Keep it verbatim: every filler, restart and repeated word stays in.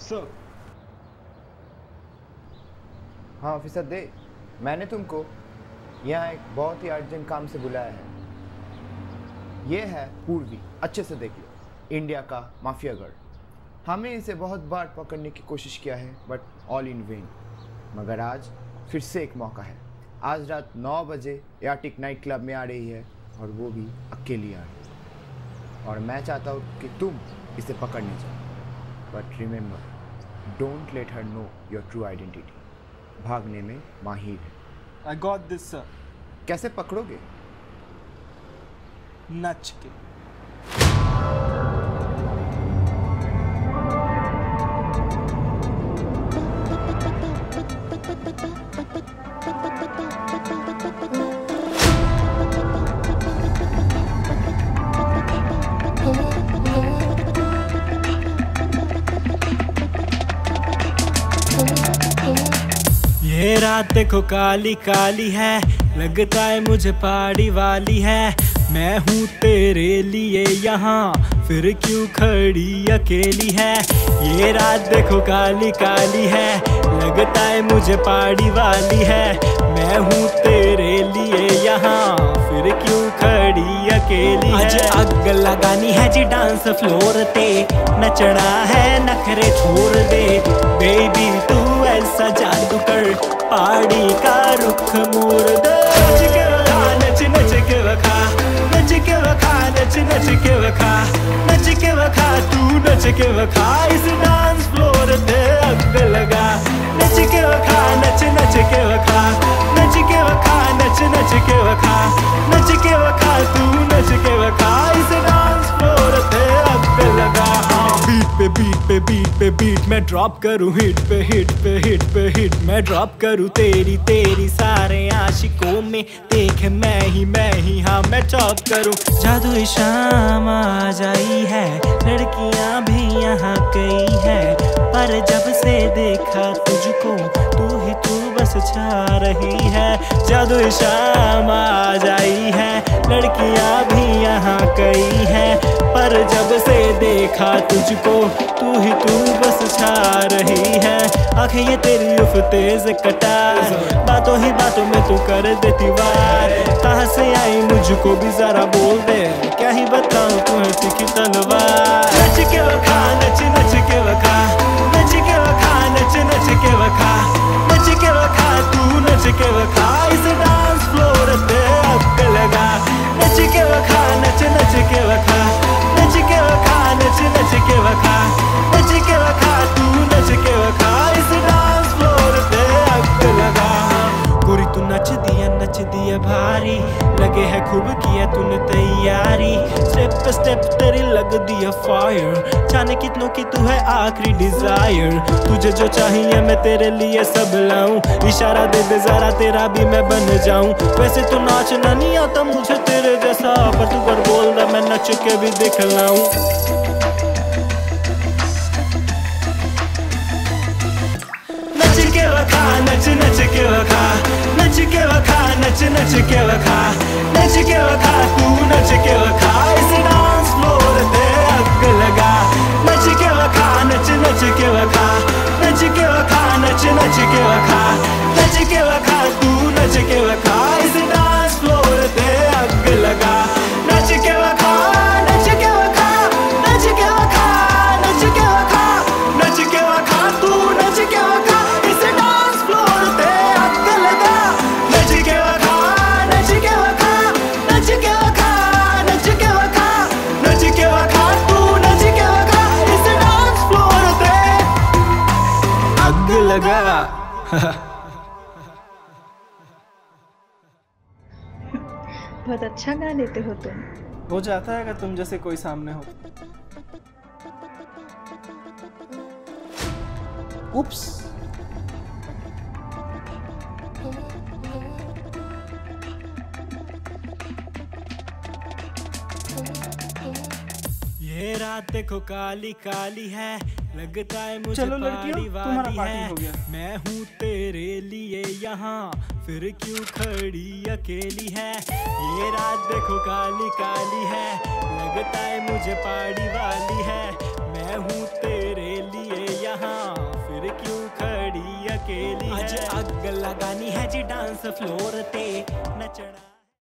Sir. हाँ officer दे, मैंने तुमको यहाँ एक बहुत ही अर्जेंट काम से बुलाया है। ये है पूर्वी, अच्छे से देख लो, इंडिया का माफिया गर्ल। हमने इसे बहुत बार पकड़ने की कोशिश किया है बट ऑल इन वेन। मगर आज फिर से एक मौका है। आज रात नौ बजे याटिक नाइट क्लब में आ रही है और वो भी अकेली आ रही है। और मैं चाहता हूँ कि तुम इसे पकड़ने जाओ। But remember, don't let her know your true identity. भागने में माहिर है। I got this sir. कैसे पकड़ोगे? नच के। ये रात देखो काली काली है, लगता है मुझे पहाड़ी वाली है। मैं हूँ तेरे लिए यहाँ, फिर क्यों खड़ी अकेली है। ये रात देखो काली काली है, लगता है मुझे पहाड़ी वाली है। मैं हूँ तेरे लिए यहाँ, फिर क्यों खड़ी अकेली है। आज अग लगानी है जी डांस फ्लोर ते, नचना है नखरे छोड़ दे। बेबी तू ऐसा जादू कर, पहाड़ी का रुख मोड़ दे। नच के वखा, नच नच के वखा, नच के वखा, नच नच के वखा, नच के वखा, तू नच के वखा। इस डांस फ्लोर पे अग लगा। नच के वखा, नच नच के वखा, नच के वखा, नच नच के वखा, नच के वखा, तू नच के वखा। इस डांस फ्लोर पे अग लगा। बीट पे बीट पे बीट पे बीट मैं ड्रॉप करूँ, हिट पे हिट पे हिट पे हिट मैं ड्रॉप करूँ। तेरी तेरी सारे आशिकों में देख मैं ही मैं ही, हाँ मैं टॉप करूँ। जादू शाम आ जाई है, लड़कियां भी यहाँ कई है। पर जब से देखा तुझको, तू ही तू बस छा रही है। जादू शाम आ जाई है, लड़कियां भी यहाँ कई है। पर जब से देखा तुझको, तू ही तू बस छा रही है। आंखें ये तेरी उफ तेज कटार, बातों ही बातों में तू कर देती वार। कहाँ से आई मुझको भी जरा बोल दे, क्या ही बताऊं तू है तीखी तलवार। नच के वखा, नच नच के वखा, नच के वखा, नच नच के वखा, नच के वखा, तू नच के वखा। इस डांस फ्लोर पे अग लगा। नच के वखा, नच नच के वखा, नच के वखा, नच नच के वखा, नच के वखा, तू नच के वखा। इस डांस फ्लोर पे अग लगा। गोरी तू नच दिया नच दिया भारी, लगे है खूब किया तूने तैयारी। स्टेप पे स्टेप तेरी लग दिया फायर, जाने कितनों की तू है आखिरी डिजायर। तुझे जो चाहिए मैं तेरे लिए सब लाऊं, इशारा दे दे जरा तेरा भी मैं बन जाऊं। वैसे तो नाचना नहीं आता मुझे तेरे जैसा, पर तू कर बोल रहा मैं नच के भी दिखलाऊं। नच के वखा, नच नच के वखा, नच के वखा, नच नच के वखा, नच के वखा, तू नच के वखा। इस डांस फ्लोर पे अग लगा। नच के वखा, नच नच के वखा, नच के वखा, नच नच के वखा, नच के वखा, तू नच के वखा। इस डांस फ्लोर पे अग लगा। नच के वखा, नच के वखा, नच के वखा, नच के वखा, नच के वखा, तू नच के वखा। इस डांस फ्लोर पे अग लगा। नच के वखा, नच के वखा, नच के वखा, नच के वखा, नच के वखा, तू नच के वखा। इस डांस फ्लोर पे अग लगा। बहुत अच्छा गा लेते हो तुम। हो जाता है अगर तुम जैसे कोई सामने हो। उप्स। ये रात देखो काली काली है, लगता है मुझे चलो लड़कियों, पहाड़ी तुम्हारा वाली पार्टी है। हो गया। मैं हूँ तेरे लिए यहाँ, फिर क्यों खड़ी अकेली है। ये रात देखो काली काली है, लगता है मुझे पहाड़ी वाली है। मैं हूँ तेरे लिए यहाँ, अकेली है। आज अग लगानी है जी डांस फ्लोर ते नचना।